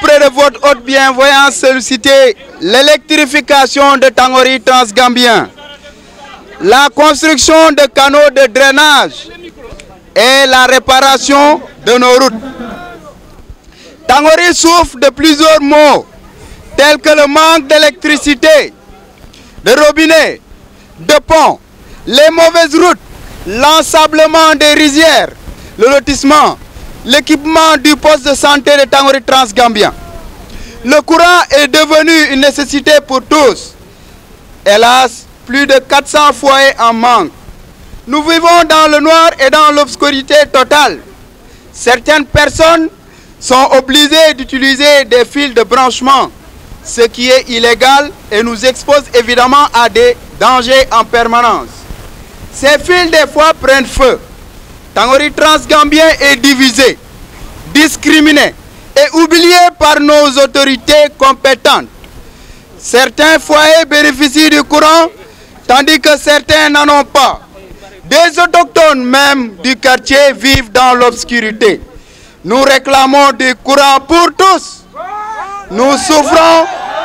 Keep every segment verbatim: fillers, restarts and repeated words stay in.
auprès de votre haute bienvoyance solliciter l'électrification de Tangori Transgambien, la construction de canaux de drainage et la réparation de nos routes. Tangori souffre de plusieurs maux, tels que le manque d'électricité, de robinets, de ponts, les mauvaises routes, l'ensablement des rizières, le lotissement, l'équipement du poste de santé de Tangori Transgambien. Le courant est devenu une nécessité pour tous. Hélas, plus de quatre cents foyers en manquent. Nous vivons dans le noir et dans l'obscurité totale. Certaines personnes sont obligées d'utiliser des fils de branchement, ce qui est illégal et nous expose évidemment à des dangers en permanence. Ces fils des fois prennent feu. Tangori Transgambien est divisé, discriminé et oublié par nos autorités compétentes. Certains foyers bénéficient du courant, tandis que certains n'en ont pas. Des autochtones même du quartier vivent dans l'obscurité. Nous réclamons du courant pour tous. Nous souffrons,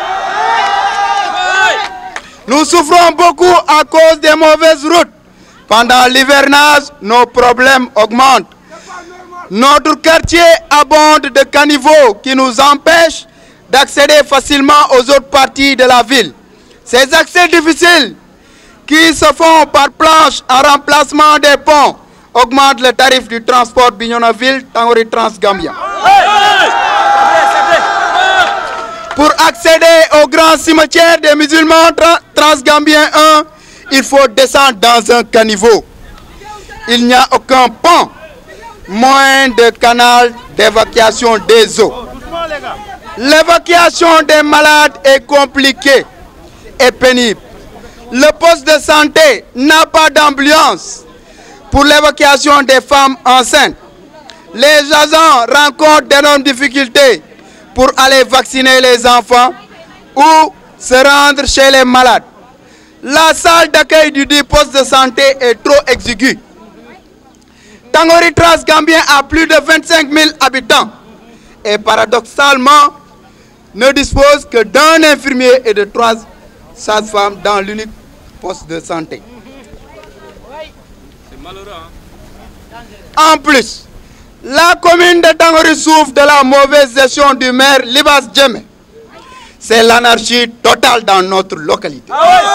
nous souffrons beaucoup à cause des mauvaises routes. Pendant l'hivernage, nos problèmes augmentent. Notre quartier abonde de caniveaux qui nous empêchent d'accéder facilement aux autres parties de la ville. Ces accès difficiles qui se font par planche en remplacement des ponts augmentent le tarif du transport Bignona-Ville Tangori Transgambien. Pour accéder au grand cimetière des musulmans tra transgambiens un, il faut descendre dans un caniveau. Il n'y a aucun pont, moins de canal d'évacuation des eaux. L'évacuation des malades est compliquée et pénible. Le poste de santé n'a pas d'ambulance pour l'évacuation des femmes enceintes. Les agents rencontrent d'énormes difficultés pour aller vacciner les enfants ou se rendre chez les malades. La salle d'accueil du dit poste de santé est trop exiguë. Tangori Transgambien a plus de vingt-cinq mille habitants et paradoxalement ne dispose que d'un infirmier et de trois sages-femmes dans l'unique poste de santé. C'est malheureux, hein? En plus, la commune de Tangori souffre de la mauvaise gestion du maire Libas Djemé. C'est l'anarchie totale dans notre localité.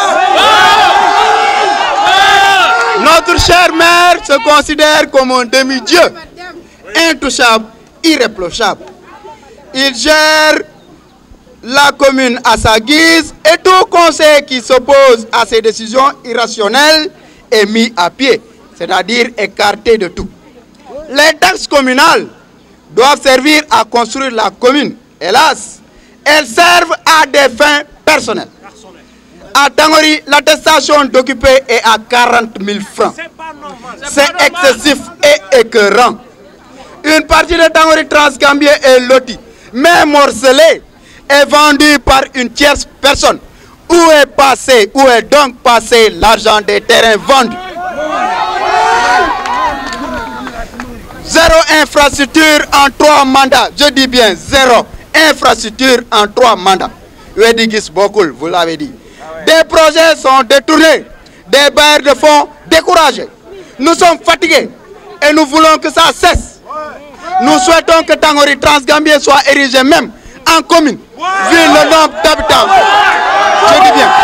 Notre cher maire se considère comme un demi-dieu, intouchable, irréprochable. Il gère la commune à sa guise et tout conseil qui s'oppose à ses décisions irrationnelles est mis à pied, c'est-à-dire écarté de tout. Les taxes communales doivent servir à construire la commune. Hélas, elles servent à des fins personnelles. À Tangori, l'attestation d'occupé est à quarante mille francs. C'est excessif et écœurant. Une partie de Tangori Transgambien est lotie, mais morcelée, est vendue par une tierce personne. Où est passé, où est donc passé l'argent des terrains vendus? Zéro infrastructure en trois mandats. Je dis bien zéro infrastructure en trois mandats. Vous l'avez dit. Des projets sont détournés, des bailleurs de fonds découragés. Nous sommes fatigués et nous voulons que ça cesse. Nous souhaitons que Tangori Transgambien soit érigé même en commune, vu le nombre d'habitants. Je dis bien.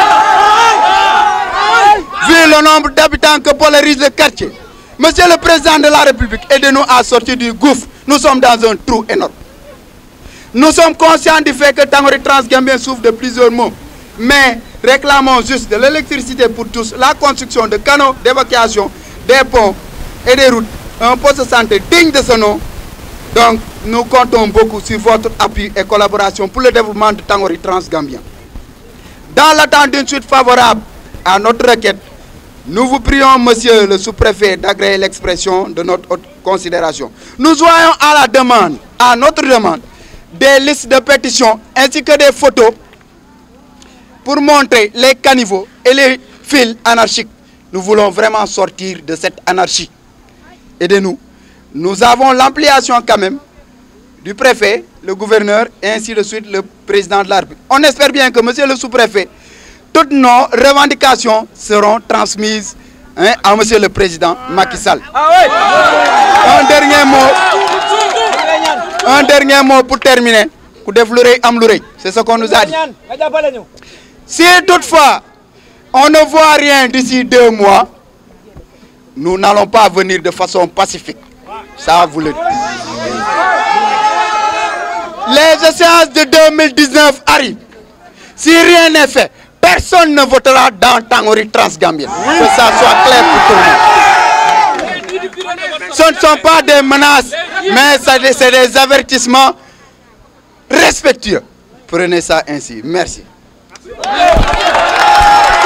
Vu le nombre d'habitants que polarise le quartier. Monsieur le Président de la République, aidez-nous à sortir du gouffre. Nous sommes dans un trou énorme. Nous sommes conscients du fait que Tangori Transgambien souffre de plusieurs maux. Mais réclamons juste de l'électricité pour tous, la construction de canaux d'évacuation, des ponts et des routes, un poste de santé digne de ce nom. Donc, nous comptons beaucoup sur votre appui et collaboration pour le développement de Tangori Transgambien. Dans l'attente d'une suite favorable à notre requête, nous vous prions, monsieur le sous-préfet, d'agréer l'expression de notre haute considération. Nous voyons à la demande, à notre demande, des listes de pétitions ainsi que des photos pour montrer les caniveaux et les fils anarchiques. Nous voulons vraiment sortir de cette anarchie. Aidez-nous. Nous avons l'ampliation quand même du préfet, le gouverneur et ainsi de suite le président de la République. On espère bien que monsieur le sous-préfet, toutes nos revendications seront transmises hein, à monsieur le président Macky Sall. Ah oui. Un dernier mot, un dernier mot pour terminer. C'est ce qu'on nous a dit. Si toutefois on ne voit rien d'ici deux mois, nous n'allons pas venir de façon pacifique. Ça vous le dit. Les échéances de deux mille dix-neuf arrivent. Si rien n'est fait, personne ne votera dans Tangori Transgambien. Que ça soit clair pour tout le monde. Ce ne sont pas des menaces, mais c'est des avertissements respectueux. Prenez ça ainsi. Merci.